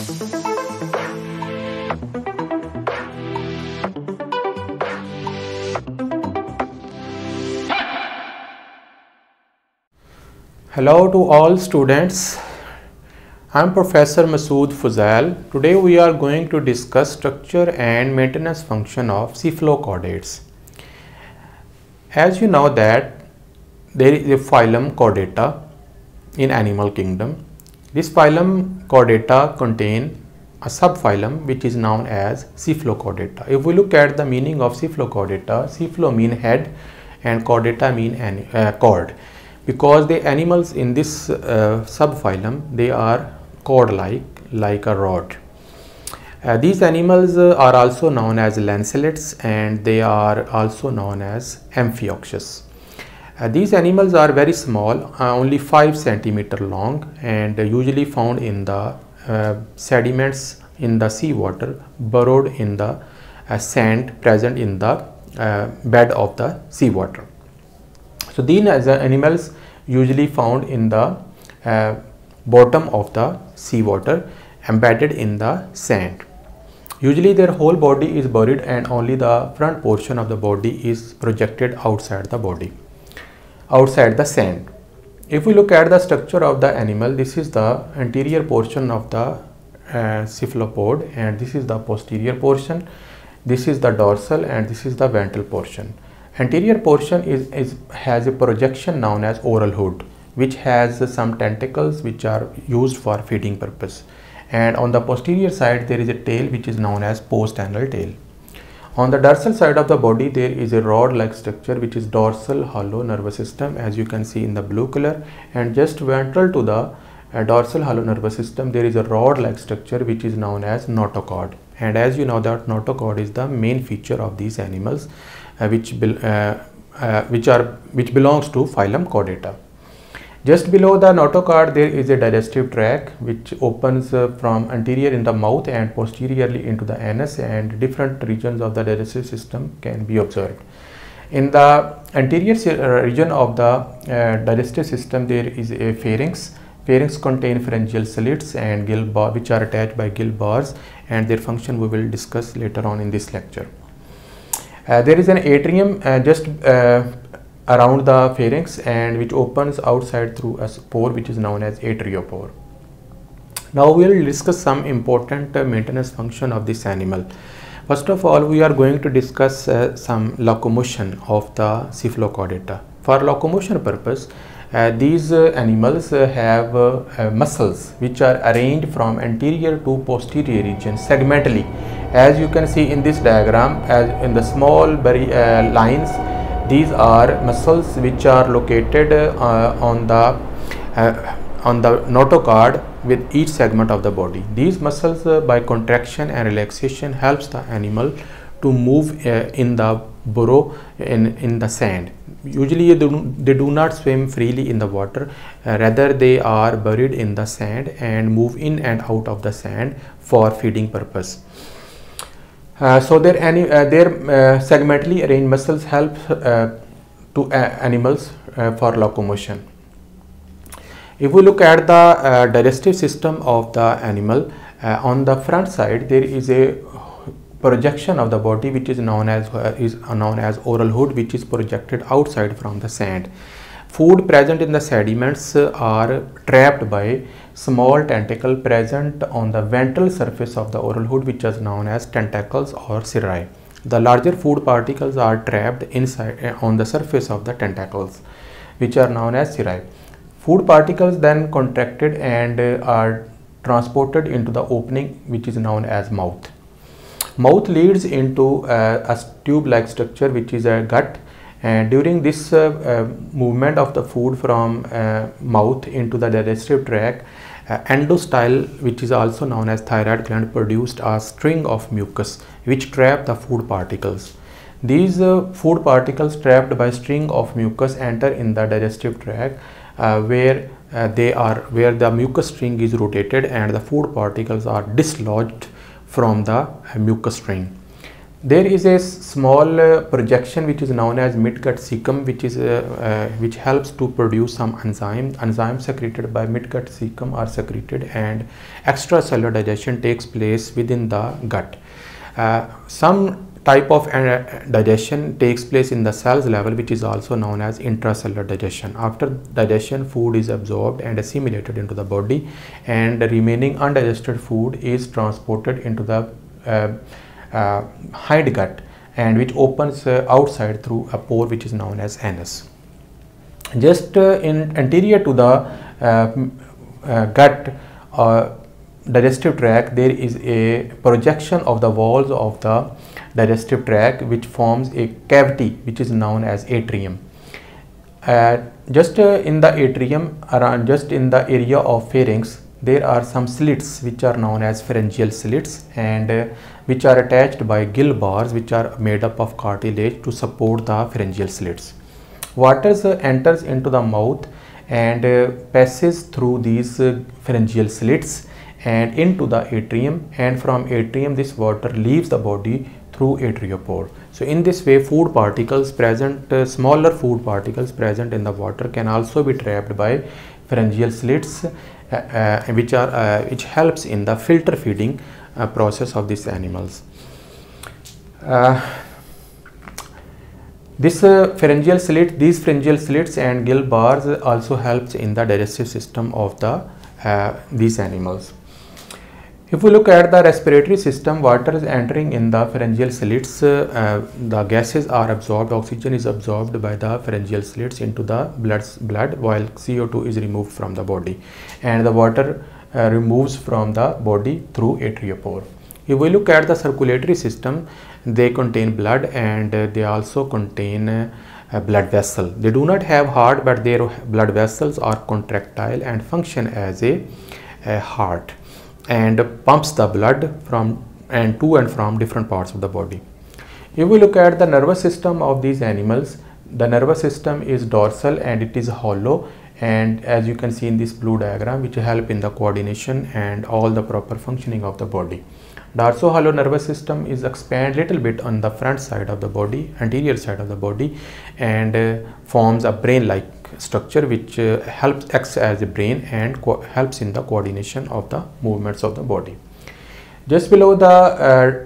Hello to all students. I am Professor Masood Fuzail. Today we are going to discuss structure and maintenance function of cephalochordates. As you know that there is a phylum Chordata in animal kingdom. This phylum Chordata contain a subphylum which is known as Cephalochordata. If we look at the meaning of Cephalochordata, cephalo mean head and chordata mean cord. Because the animals in this subphylum, they are cord-like a rod. These animals are also known as lancelets, and they are also known as amphioxus. These animals are very small, only 5 centimeter long, and usually found in the sediments in the seawater, burrowed in the sand present in the bed of the seawater. So these animals usually found in the bottom of the seawater, embedded in the sand. Usually their whole body is buried and only the front portion of the body is projected outside the body, outside the sand. If we look at the structure of the animal, this is the anterior portion of the cephalopod, and this is the posterior portion, this is the dorsal, and this is the ventral portion. Anterior portion has a projection known as oral hood, which has some tentacles which are used for feeding purpose. And on the posterior side there is a tail which is known as postantral tail. On the dorsal side of the body there is a rod-like structure which is dorsal hollow nervous system, as you can see in the blue color, and just ventral to the dorsal hollow nervous system there is a rod-like structure which is known as notochord. And as you know that notochord is the main feature of these animals, which belongs to phylum Chordata. Just below the notochord there is a digestive tract which opens from anterior in the mouth and posteriorly into the anus, and different regions of the digestive system can be observed. In the anterior region of the digestive system there is a pharynx. Pharynx contain pharyngeal slits and gill bars which are attached by gill bars, and their function we will discuss later on in this lecture. There is an atrium just around the pharynx, and which opens outside through a pore which is known as atriopore. Now we will discuss some important maintenance function of this animal. First of all, we are going to discuss some locomotion of the Cephalochordata. For locomotion purpose, these animals have muscles which are arranged from anterior to posterior region segmentally. As you can see in this diagram, as in the small lines, these are muscles which are located on the notochord with each segment of the body. These muscles by contraction and relaxation helps the animal to move in the burrow in the sand. Usually they do not swim freely in the water, rather they are buried in the sand and move in and out of the sand for feeding purpose. So their segmentally arranged muscles help to animals for locomotion. If we look at the digestive system of the animal, on the front side there is a projection of the body which is known as oral hood, which is projected outside from the sand. Food present in the sediments are trapped by small tentacle present on the ventral surface of the oral hood, which is known as tentacles or cirri. The larger food particles are trapped inside on the surface of the tentacles, which are known as cirri. Food particles then contracted and are transported into the opening which is known as mouth. Mouth leads into a tube-like structure which is a gut, and during this movement of the food from mouth into the digestive tract, endostyle, which is also known as thyroid gland, produced a string of mucus which trap the food particles. These food particles trapped by string of mucus enter in the digestive tract where the mucus string is rotated and the food particles are dislodged from the mucus string. There is a small projection which is known as midgut cecum, which helps to produce some enzymes secreted by midgut cecum are secreted, and extracellular digestion takes place within the gut. Some type of digestion takes place in the cells level, which is also known as intracellular digestion. After digestion, food is absorbed and assimilated into the body, and the remaining undigested food is transported into the hindgut, and which opens outside through a pore which is known as anus. Just in anterior to the gut digestive tract, there is a projection of the walls of the digestive tract, which forms a cavity which is known as atrium. Just in the atrium, around just in the area of pharynx, there are some slits which are known as pharyngeal slits, and which are attached by gill bars which are made up of cartilage to support the pharyngeal slits. Water enters into the mouth and passes through these pharyngeal slits and into the atrium, and from atrium this water leaves the body through atriopore. So in this way, food particles present, smaller food particles present in the water can also be trapped by pharyngeal slits, which helps in the filter feeding process of these animals. These pharyngeal slits and gill bars also helps in the digestive system of these animals. If we look at the respiratory system, water is entering in the pharyngeal slits, the gases are absorbed, oxygen is absorbed by the pharyngeal slits into the blood, while CO2 is removed from the body, and the water removes from the body through atriopore. If we look at the circulatory system, they contain blood, and they also contain a blood vessel. They do not have heart, but their blood vessels are contractile and function as a heart, and pumps the blood from and to and from different parts of the body. If we look at the nervous system of these animals, the nervous system is dorsal and it is hollow, and as you can see in this blue diagram, which help in the coordination and all the proper functioning of the body. Dorso-hollow nervous system is expand little bit on the front side of the body, anterior side of the body, and forms a brain-like structure which acts as a brain and helps in the coordination of the movements of the body. Just below the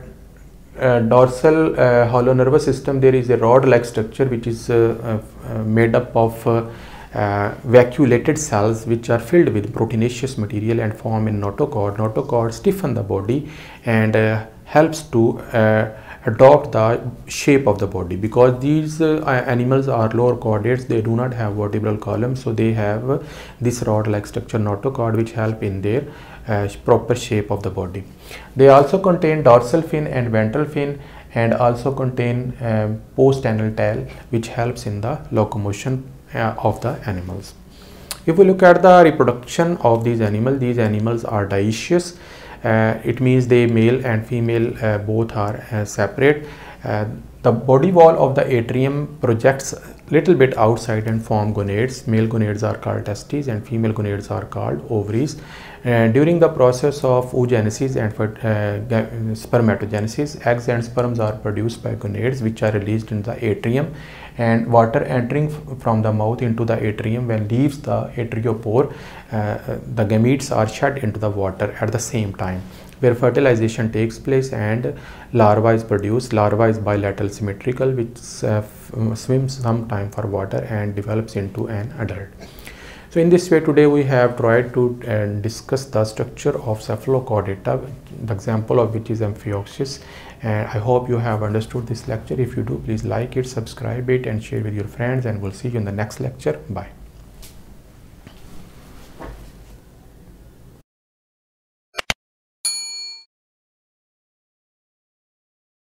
dorsal hollow nervous system, there is a rod-like structure which is made up of vacuolated cells which are filled with proteinaceous material and form in notochord. Notochord stiffen the body and helps to adopt the shape of the body, because these animals are lower chordates, they do not have vertebral column, so they have this rod-like structure notochord which help in their proper shape of the body. They also contain dorsal fin and ventral fin, and also contain post-anal tail which helps in the locomotion of the animals. If we look at the reproduction of these animals are dioecious. It means they male and female both are separate. The body wall of the atrium projects little bit outside and form gonads. Male gonads are called testes and female gonads are called ovaries. During the process of oogenesis and spermatogenesis, eggs and sperms are produced by gonads which are released in the atrium, and water entering from the mouth into the atrium when leaves the atriopore, the gametes are shed into the water at the same time, where fertilization takes place and larva is produced. Larva is bilateral symmetrical which swims some time for water and develops into an adult. So in this way, today we have tried to discuss the structure of cephalochordata, the example of which is Amphioxus, and I hope you have understood this lecture. If you do, please like it, subscribe it and share with your friends, and we'll see you in the next lecture. Bye.